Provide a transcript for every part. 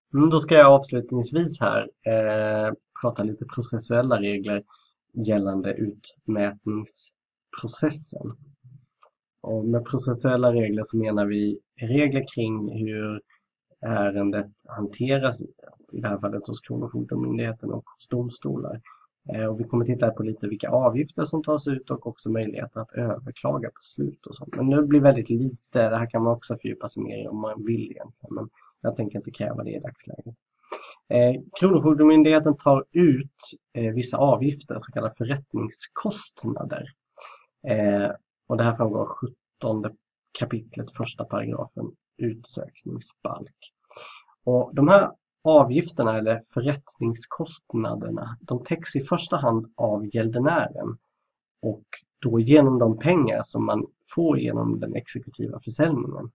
Då ska jag avslutningsvis här prata lite processuella regler gällande utmätningsprocessen. Och med processuella regler så menar vi regler kring hur ärendet hanteras, i det här fallet hos Kronofogdemyndigheten och hos domstolar. Och vi kommer titta på lite vilka avgifter som tas ut och också möjligheter att överklaga beslut och sånt. Men det blir väldigt lite, det här kan man också fördjupa sig mer i om man vill egentligen, men jag tänker inte kräva det i dagsläget. Kronofogdemyndigheten tar ut vissa avgifter, så kallade förrättningskostnader. Och det här framgår 17 kapitlet, första paragrafen utsökningsbalk. Och de här avgifterna eller förrättningskostnaderna, de täcks i första hand av gäldenären och då genom de pengar som man får genom den exekutiva försäljningen.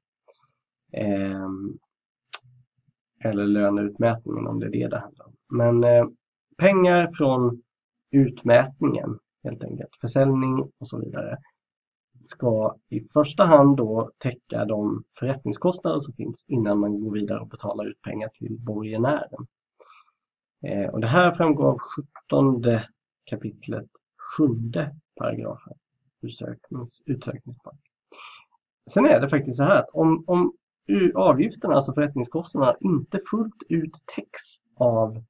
Eller löneutmätningen om det är det handlar om. Men pengar från utmätningen, helt enkelt, försäljning och så vidare, ska i första hand då täcka de förrättningskostnader som finns innan man går vidare och betalar ut pengar till borgenären. Och det här framgår av 17 kapitlet 7:e paragrafen utsökningsbalk. Sen är det faktiskt så här att om avgifterna, alltså förrättningskostnaderna, inte fullt ut täcks av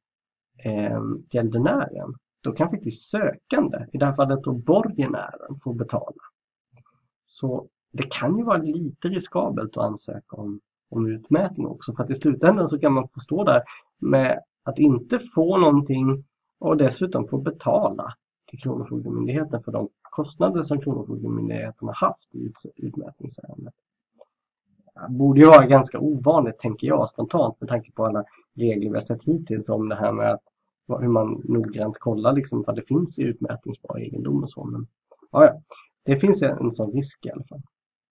gäldenären, då kan faktiskt sökande, i det här fallet då borgenären, få betala. Så det kan ju vara lite riskabelt att ansöka om utmätning också, för att i slutändan så kan man få stå där med att inte få någonting och dessutom få betala till Kronofogdemyndigheten för de kostnader som Kronofogdemyndigheten har haft i utmätningsärendet. Det borde ju vara ganska ovanligt, tänker jag spontant, med tanke på alla regler vi har sett hittills om det här med hur man noggrant kollar liksom för det finns i utmätningsbar egendom och så. Men ja, det finns en sån risk i alla fall.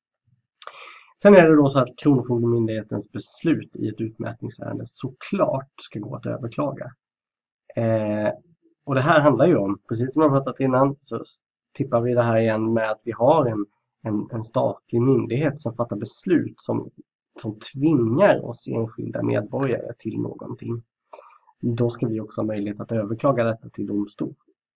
Sen är det då så att Kronofogdemyndighetens beslut i ett utmätningsärende såklart ska gå att överklaga. Och det här handlar ju om, precis som jag pratat innan, så tippar vi det här igen med att vi har en statlig myndighet som fattar beslut som tvingar oss enskilda medborgare till någonting. Då ska vi också ha möjlighet att överklaga detta till domstol.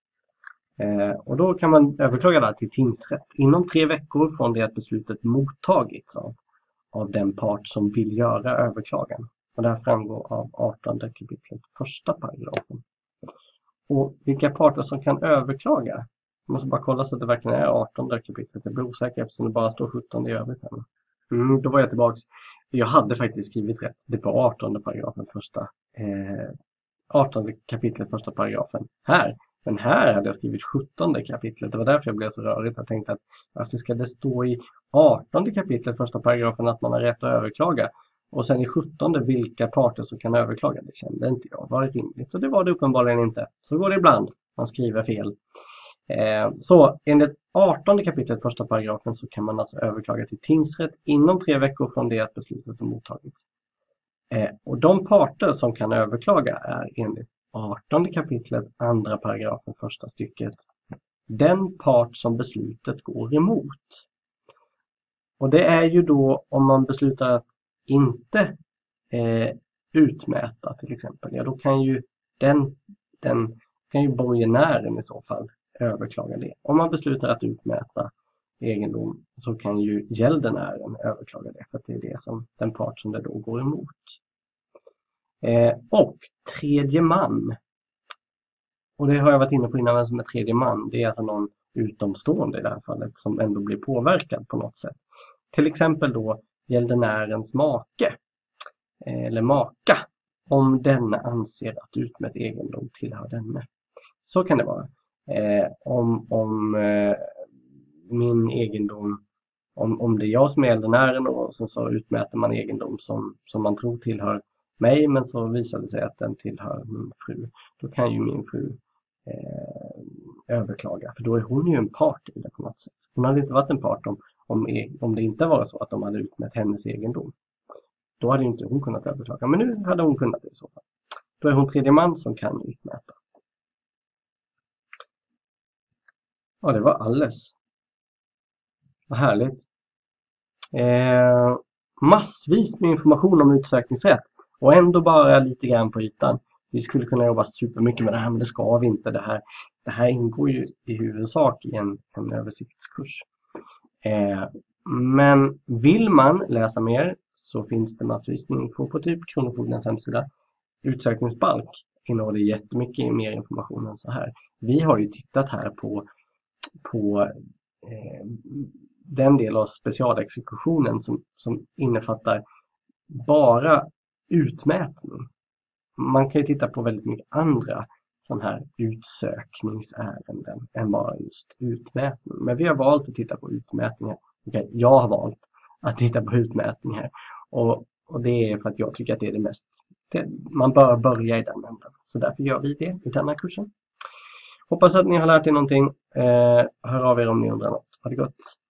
Och då kan man överklaga det till tingsrätt inom 3 veckor från det att beslutet mottagits av den part som vill göra överklagan. Och det här framgår av 18 kapitlet, första paragrafen. Och vilka parter som kan överklaga? Jag måste bara kolla så att det verkligen är 18 kapitlet. Jag blir osäker eftersom det bara står 17 i övrigt här. Då var jag tillbaks. Jag hade faktiskt skrivit rätt. Det var 18 paragrafen, 18 kapitlet, första paragrafen här. Men här hade jag skrivit 17 kapitlet. Det var därför jag blev så rörigt. Jag tänkte att varför ska det stå i 18 kapitlet, första paragrafen, att man har rätt att överklaga? Och sen i 17 vilka parter som kan överklaga? Det kände inte jag var rimligt. Och det var det uppenbarligen inte. Så går det ibland. Man skriver fel. Så enligt 18 kapitlet, första paragrafen, så kan man alltså överklaga till tingsrätt inom 3 veckor från det att beslutet har mottagits. Och de parter som kan överklaga är enligt 18 kapitlet, andra paragrafen, första stycket, den part som beslutet går emot. Och det är ju då om man beslutar att inte utmäta till exempel, ja då kan ju borgenären i så fall överklaga det. Om man beslutar att utmäta egendom så kan ju gäldenären överklaga det, för att det är det som den part som det då går emot. Och tredje man. Och det har jag varit inne på innan, vem som är tredje man. Det är alltså någon utomstående i det här fallet som ändå blir påverkad på något sätt. Till exempel då gäldenärens make eller maka, om den anser att utmätt egendom tillhör denne. Så kan det vara. Om min egendom, om det är jag som är gäldenären och så utmäter man egendom som man tror tillhör mig, men så visar det sig att den tillhör min fru. Då kan ju min fru överklaga, för då är hon ju en part i det på något sätt. Hon hade inte varit en part om det inte var så att de hade utmätt hennes egendom. Då hade inte hon kunnat överklaga, men nu hade hon kunnat det i så fall. Då är hon tredje man som kan utmäta. Ja, det var alles. Vad härligt. Massvis med information om utsökningsrätt. Och ändå bara lite grann på ytan. Vi skulle kunna jobba supermycket med det här, men det ska vi inte. Det här ingår ju i huvudsak i en översiktskurs. Men vill man läsa mer så finns det massvis med info på typ Kronofogdens hemsida. Utsökningsbalk innehåller jättemycket mer information än så här. Vi har ju tittat här på den del av specialexekutionen som innefattar bara utmätning. Man kan ju titta på väldigt mycket andra sådana här utsökningsärenden än bara just utmätning. Men vi har valt att titta på utmätningar. Okej, jag har valt att titta på utmätningar. Och det är för att jag tycker att det är det mest... man bör börja i den änden. Så därför gör vi det i denna kursen. Hoppas att ni har lärt er någonting. Hör av er om ni undrar något. Ha det gott!